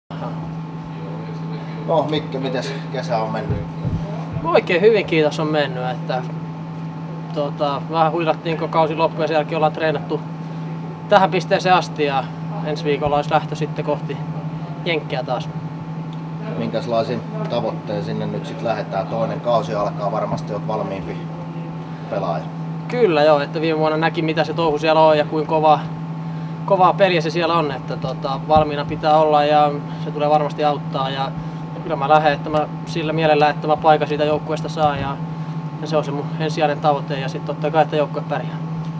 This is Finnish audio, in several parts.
No Mikke, miten kesä on mennyt? Oikein hyvin kiitos on mennyt, että vähän huilattiin kun kausi loppui ja sen jälkeen ollaan treenattu tähän pisteeseen asti ja ensi viikolla olisi lähtö sitten kohti Jenkkiä taas. Minkälaisin tavoitteen sinne nyt sitten lähdetään? Toinen kausi alkaa, varmasti olet valmiimpi pelaaja. Kyllä joo, että viime vuonna näki mitä se touhu siellä on ja kuinka kovaa peliä se siellä on, että valmiina pitää olla ja se tulee varmasti auttaa ja kyllä mä lähden, että mä sillä mielellä, että mä paikan siitä joukkueesta saan ja se on se mun ensisijainen tavoite ja sitten totta kai, että joukkue pärjää.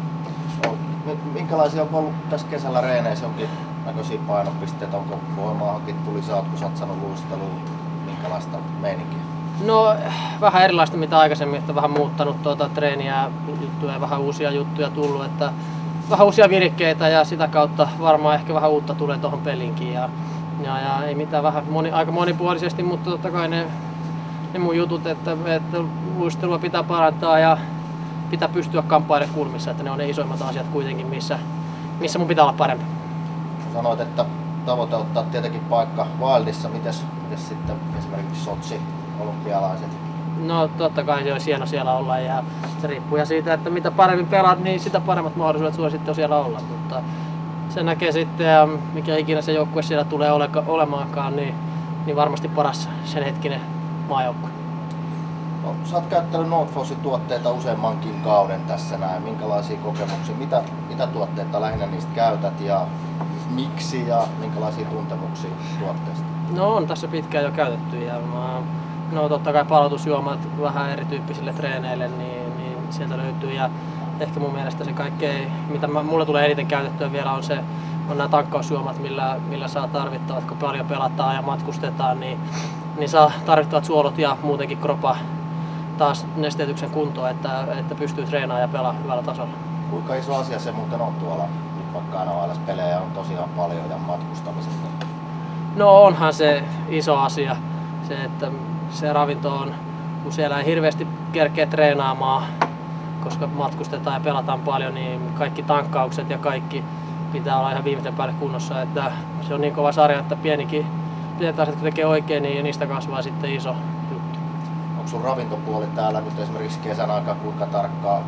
Minkälaisia on ollut tässä kesällä reeneissä? Onkin näköisiä painopisteitä? Onko voimaahankin tuli sä oot, kun satsannut luisteluun? Minkälaista meininkiä? No vähän erilaista mitä aikaisemmin, että vähän muuttanut treeniä juttuja ja vähän uusia juttuja tullut, että vähän uusia virikkeitä ja sitä kautta varmaan ehkä vähän uutta tulee tuohon pelinkin ja ei mitään vähän aika monipuolisesti, mutta totta kai ne mun jutut, että luistelua pitää parantaa ja pitää pystyä kamppailemaan kulmissa, että ne on ne isoimmat asiat kuitenkin, missä mun pitää olla parempi. Sanoit, että tavoite ottaa tietenkin paikka Wildissa. Mites sitten esimerkiksi Sotsi, olympialaiset? No totta kai se olisi hieno siellä olla ja se riippuu ja siitä, että mitä paremmin pelaat, niin sitä paremmat mahdollisuudet sulla sitten on siellä olla. Mutta se näkee sitten ja mikä ikinä se joukkue siellä tulee olemaankaan, niin varmasti paras sen hetkinen maajoukkue. No, sä oot käyttänyt Nordfossin tuotteita useammankin kauden tässä näin. Minkälaisia kokemuksia, mitä tuotteita lähinnä niistä käytät ja miksi ja minkälaisia tuntemuksia tuotteista? No on tässä pitkään jo käytetty ja no totta kai palautusjuomat vähän erityyppisille treeneille, niin sieltä löytyy ja ehkä mun mielestä se kaikkein, mitä mulle tulee eniten käytettyä vielä on nämä tankkausjuomat, millä saa tarvittavat, kun paljon pelataan ja matkustetaan, niin saa tarvittavat suolut ja muutenkin kropa taas nesteytyksen kuntoon, että pystyy treenaamaan ja pelaamaan hyvällä tasolla. Kuinka iso asia se muuten on tuolla, nyt vaikka NHL-pelejä on tosiaan paljon ja matkustamisesta? No onhan se iso asia, se että se ravinto on, kun siellä ei hirveästi kerkeä treenaamaan, koska matkustetaan ja pelataan paljon, niin kaikki tankkaukset ja kaikki pitää olla ihan viimeisen päälle kunnossa, että se on niin kova sarja, että pienet asiat kun tekee oikein, niin niistä kasvaa sitten iso juttu. Onko sun ravintopuoli täällä nyt esimerkiksi kesän aikaa, kuinka tarkkaan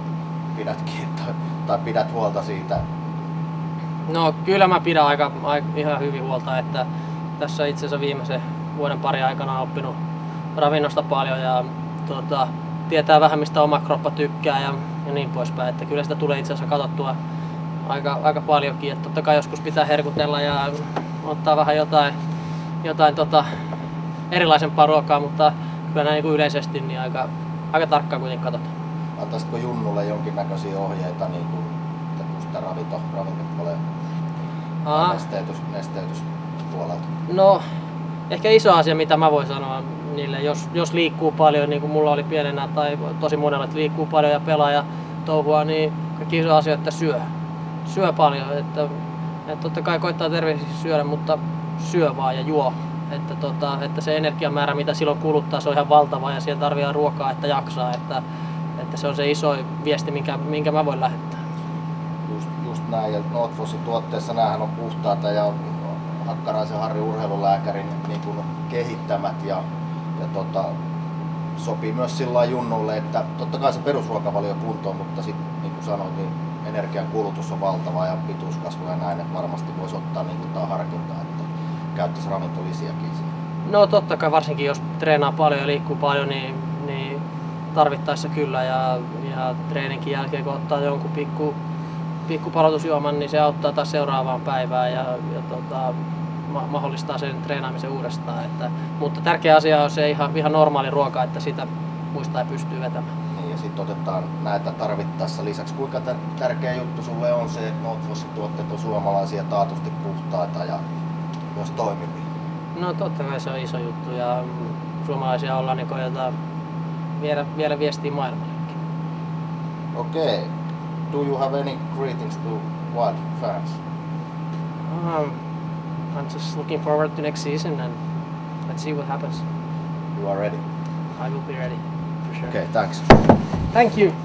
pidät huolta siitä? No kyllä mä pidän ihan hyvin huolta, että tässä itse asiassa viimeisen vuoden pari aikana olen oppinut ravinnosta paljon ja tietää vähän mistä oma kroppa tykkää ja niin poispäin, että kyllä sitä tulee itse asiassa katsottua aika paljonkin, että totta kai joskus pitää herkutella ja ottaa vähän jotain erilaisempaa ruokaa, mutta kyllä näin niin yleisesti niin aika tarkkaan kuitenkin katsotaan. Antaisitko Junnulle jonkinnäköisiä ohjeita niin kuin sitä ravintopuoleen nesteytyspuolelta? No ehkä iso asia mitä mä voin sanoa niille, jos liikkuu paljon niin kuin mulla oli pienenä tai tosi monella, että liikkuu paljon ja pelaa ja touhua, niin kaikki iso asia, että syö paljon, että totta kai koittaa terveellisesti syödä, mutta syö vaan ja juo. Että se energiamäärä mitä silloin kuluttaa se on ihan valtava ja siihen tarvitaan ruokaa että jaksaa, että se on se iso viesti minkä mä voin lähettää. Just näin ja Nordfossin tuotteessa näähän on puhtaata ja Hakkaraisen Harri urheilulääkärin niin kuin kehittämät ja sopii myös sillä Junnulle, että totta kai se perusruokavalio kuntoon, mutta sitten niin kuin sanoit, niin energian kulutus on valtava ja pituuskasvu ja näin, että varmasti voisi ottaa niin harkintaa, että käyttäisi ravintolisiakin. No totta kai varsinkin jos treenaa paljon ja liikkuu paljon, niin tarvittaessa kyllä ja treeninkin jälkeen kun ottaa jonkun pikku palautusjuoman, niin se auttaa taas seuraavaan päivään ja mahdollistaa sen treenaamisen uudestaan. Mutta tärkeä asia on se ihan normaali ruoka, että sitä muistaa ja pystyy vetämään. Niin, ja sitten otetaan näitä tarvittaessa lisäksi. Kuinka tärkeä juttu sulle on se, että Nordfossin tuotteet on suomalaisia, taatusti puhtaita ja myös toimivia? No totta kai se on iso juttu ja suomalaisia ollaan niin koetaan vielä viestiä maailmallekin. Okay. Do you have any greetings to Wild fans? I'm just looking forward to next season and let's see what happens. You are ready? I will be ready, for sure. Okay, thanks. Thank you.